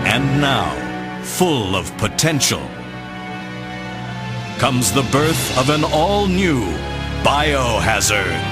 And now, full of potential, comes the birth of an all-new Biohazard.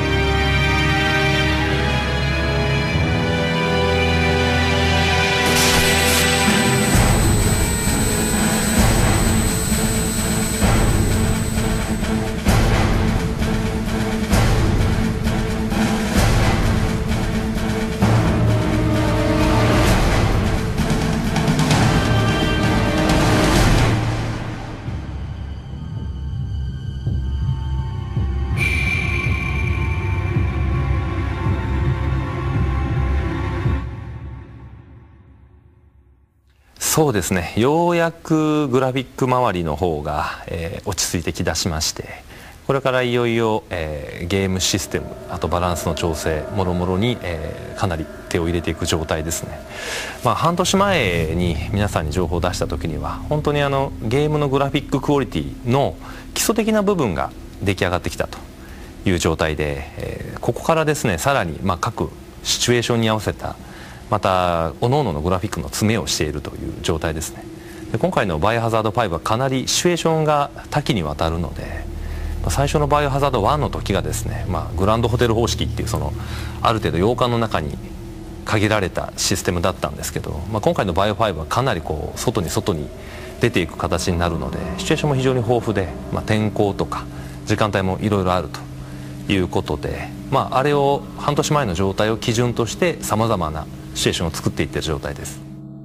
そうですね、ようやくグラフィック周りの方が、落ち着いてきだしまして、これからいよいよ、ゲームシステム、あとバランスの調整もろもろに、かなり手を入れていく状態ですね。半年前に皆さんに情報を出した時には本当にゲームのグラフィッククオリティの基礎的な部分が出来上がってきたという状態で、ここからですねさらに、各シチュエーションに合わせたまた各々のグラフィックの詰めをしているという状態ですね。で今回のバイオハザード5はかなりシチュエーションが多岐にわたるので、最初のバイオハザード1の時がですね、グランドホテル方式っていうある程度洋館の中に限られたシステムだったんですけど、今回のバイオ5はかなり外に出ていく形になるので、シチュエーションも非常に豊富で、天候とか時間帯もいろいろあるということで、あれを半年前の状態を基準としてさまざまなシチュエーションを作っていっている状態です。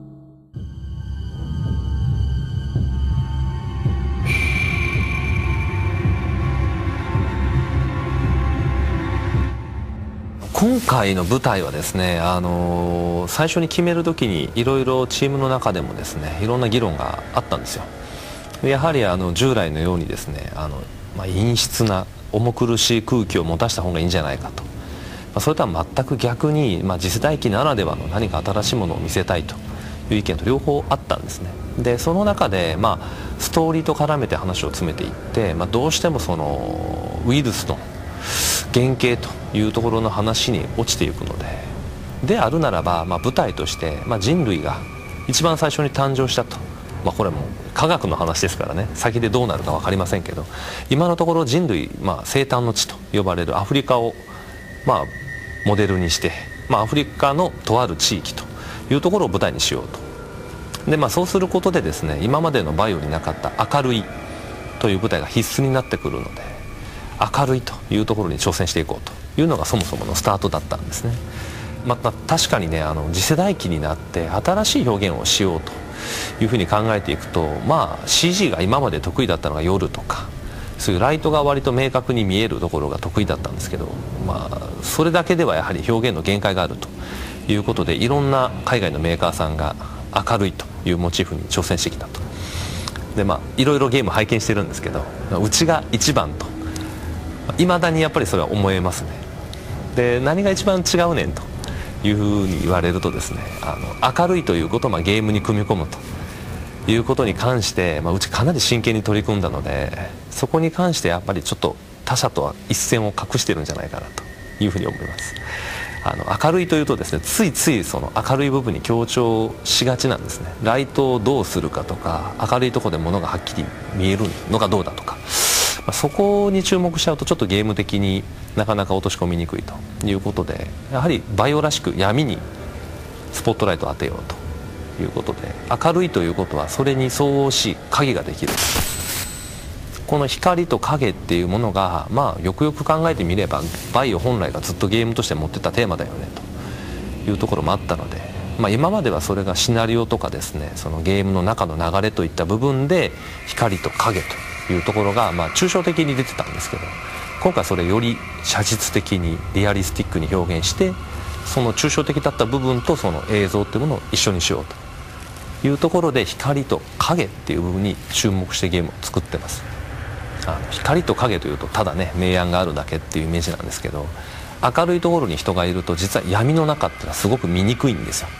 今回の舞台はですね、最初に決める時にいろいろチームの中でもですねいろんな議論があったんですよ。やはり従来のようにですね陰湿な重苦しい空気を持たせた方がいいんじゃないかと、それとは全く逆に、次世代機ならではの何か新しいものを見せたいという意見と両方あったんですね。でその中で、ストーリーと絡めて話を詰めていって、どうしてもウイルスの原型というところの話に落ちていくのであるならば、舞台として、人類が一番最初に誕生したと、これはもう科学の話ですからね、先でどうなるか分かりませんけど、今のところ人類、生誕の地と呼ばれるアフリカをモデルにして、アフリカのとある地域というところを舞台にしようと。で、そうすることでですね、今までのバイオになかった明るいという舞台が必須になってくるので、明るいというところに挑戦していこうというのがそもそものスタートだったんですね。また確かにね、次世代機になって新しい表現をしようというふうに考えていくと、CG が今まで得意だったのが夜とか、そういうライトが割と明確に見えるところが得意だったんですけど、それだけではやはり表現の限界があるということで、いろんな海外のメーカーさんが明るいというモチーフに挑戦してきたと。でいろいろゲーム拝見してるんですけど、うちが一番といまだにやっぱりそれは思えますね。で何が一番違うねんというふうに言われるとですね、明るいということをゲームに組み込むということに関して、うちかなり真剣に取り組んだので、そこに関してやっぱりちょっと他社とは一線を画してるんじゃないかなというふうに思います。明るいというとですね、ついついその明るい部分に強調しがちなんですね。ライトをどうするかとか、明るいところで物がはっきり見えるのがどうだとか、そこに注目しちゃうとちょっとゲーム的になかなか落とし込みにくいということで、やはりバイオらしく闇にスポットライトを当てようということで、明るいということはそれに相応し影ができる、この光と影っていうものが、よくよく考えてみればバイオ本来がずっとゲームとして持ってたテーマだよねというところもあったので、今まではそれがシナリオとかですね、そのゲームの中の流れといった部分で光と影というところが抽象的に出てたんですけど、今回それより写実的にリアリスティックに表現して、その抽象的だった部分とその映像っていうものを一緒にしようというところで、光と影っていう部分に注目してゲームを作ってます。光と影というとただね明暗があるだけっていうイメージなんですけど、明るいところに人がいると実は闇の中っていうのはすごく見にくいんですよ。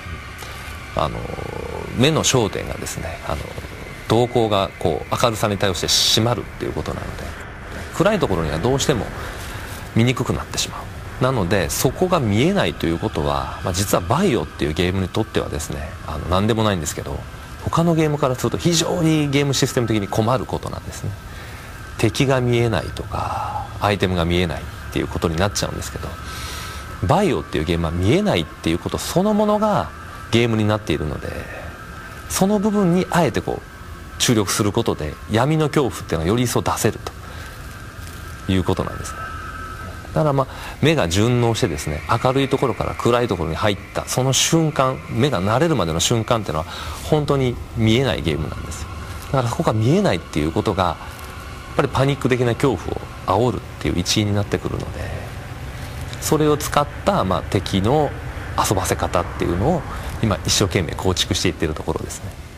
目の焦点がですね、瞳孔がこう明るさに対応して締まるっていうことなので、暗いところにはどうしても見にくくなってしまうなのでそこが見えないということは、実はバイオっていうゲームにとってはですね何でもないんですけど、他のゲームからすると非常にゲームシステム的に困ることなんですね。敵が見えないとかアイテムが見えないっていうことになっちゃうんですけど、バイオっていうゲームは見えないっていうことそのものがゲームになっているので、その部分にあえて注力することで闇の恐怖っていうのがより一層出せるということなんですね。だから目が順応してですね、明るいところから暗いところに入ったその瞬間、目が慣れるまでの瞬間っていうのは本当に見えないゲームなんですよ。だからそこが見えないっていうことがやっぱりパニック的な恐怖を煽るっていう一因になってくるので、それを使った敵の遊ばせ方っていうのを今一生懸命構築していっているところですね。